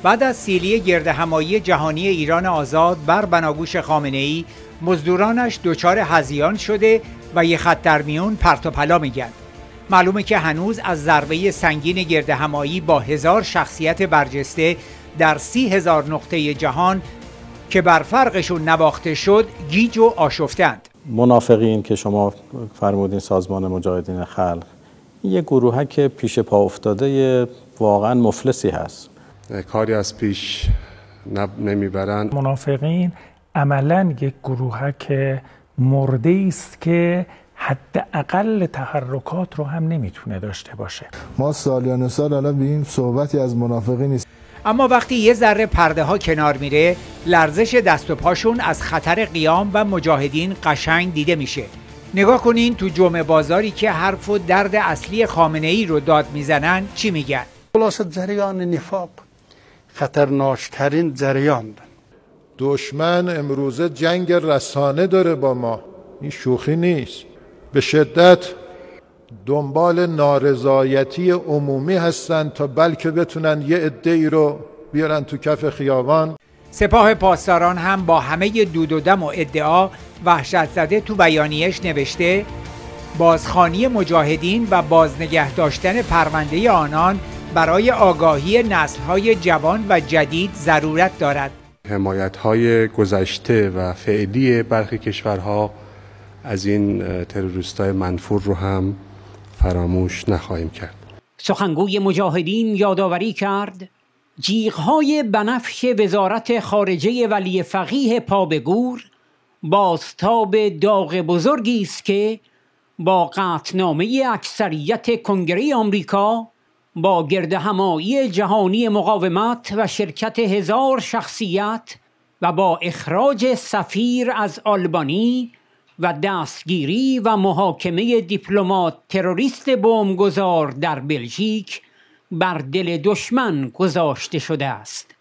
بعد از سیلی گردهمایی جهانی ایران آزاد بر بناگوش خامنه‌ای، مزدورانش دچار هذیان شده و یه خط در میون پرت و پلا میگن. معلومه که هنوز از ضربه سنگین گردهمایی با 1000 شخصیت برجسته در 30,000 نقطه جهان که بر فرقشون نواخته شد گیج و آشفتند. منافقین که شما فرمودین، سازمان مجاهدین خلق، یه گروهک که پیش پا افتاده واقعا مفلسی هست، کاری از پیش نمیبرند. منافقین عملاً یک گروهک مرده است که حداقل تحرکات رو هم نمیتونه داشته باشه. ما سالیان سال الان به این صحبتی از منافقین نیست. اما وقتی یه ذره پرده ها کنار میره، لرزش دست و پاشون از خطر قیام و مجاهدین قشنگ دیده میشه. نگاه کنین تو جمعه بازاری که حرف و درد اصلی خامنه‌ای رو داد میزنن چی میگن. خلاصه جریان نفاق خطرناکترین جریان. دشمن امروزه جنگ رسانه داره با ما، این شوخی نیست. به شدت دنبال نارضایتی عمومی هستن تا بلکه بتونن یه عده‌ای رو بیارن تو کف خیابان. سپاه پاسداران هم با همه دود و دم و ادعا وحشت زده تو بیانیه‌اش نوشته بازخوانی مجاهدین و بازنگه داشتن پرونده آنان برای آگاهی نسل‌های جوان و جدید ضرورت دارد. حمایت‌های گذشته و فعلی برخی کشورها از این تروریست‌های منفور رو هم فراموش نخواهیم کرد. سخنگوی مجاهدین یادآوری کرد جیغ‌های بنفش وزارت خارجه ولی فقیه پا به گور بازتاب داغ بزرگی است که با قطعنامه اکثریت کنگره آمریکا، با گردهمایی جهانی مقاومت و شرکت 1000 شخصیت و با اخراج سفیر از آلبانی و دستگیری و محاکمه دیپلمات تروریست بمبگذار در بلژیک بر دل دشمن گذاشته شده است.